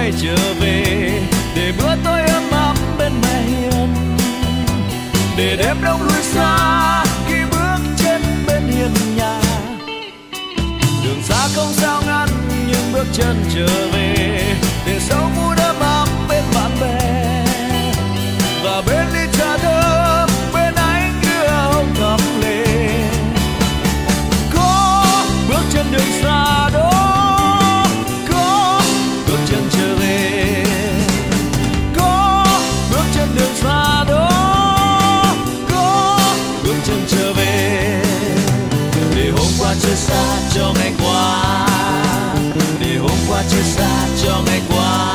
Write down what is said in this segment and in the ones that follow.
quay trở về, để bữa tối ấm ấm bên mẹ hiền, để đêm đông lùi xa khi bước chân bên hiên nhà. Đường xa không sao ngăn nhưng bước chân trở về, để sống vui ấm ấm bên bạn bè, và bên ly trà thơm bên ánh lửa hồng thắm lên. Có bước chân đường xa đó, có bước chân trở về, có bước chân đường xa đó, có bước chân trở về, để hôm qua chưa xa cho ngày qua, để hôm qua chưa xa cho ngày qua.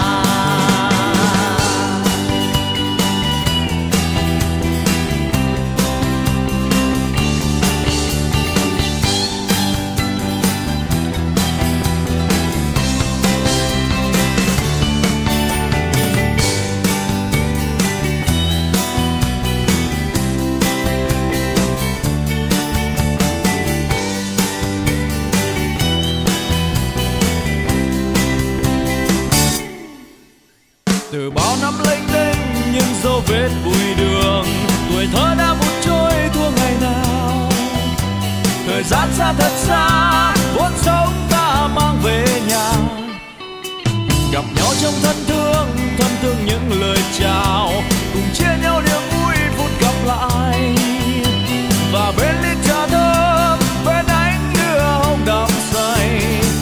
Từ bao năm lênh đênh những dấu vết bụi đường, tuổi thơ đã vụt trôi thua ngày nào. Thời gian xa thật xa, vốn sống ta mang về nhà. Gặp nhau trong thân thương những lời chào, cùng chia nhau niềm vui phút gặp lại. Và bên ly trà thơm, bên ánh lửa hồng đắm say.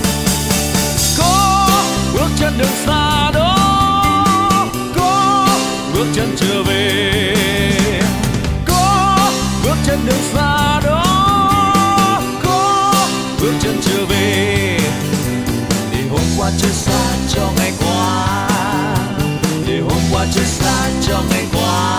Có bước chân đường xa đó, bước chân trở về, có bước chân đường xa đó, có bước chân trở về, để hôm qua chưa xa cho ngày qua, để hôm qua chưa xa cho ngày qua.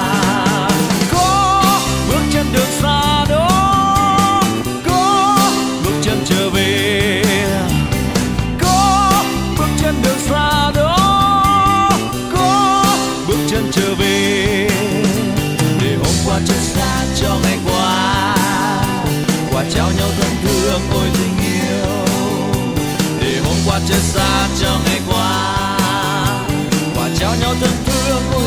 Có bước chân đường xa đó, có bước chân trở về, có bước chân đường xa đó, bước chân trở về, để hôm qua chưa xa cho ngày qua. Qua trao nhau thân thương ôi tình yêu, để hôm qua chưa xa cho ngày qua. Qua trao nhau thân thương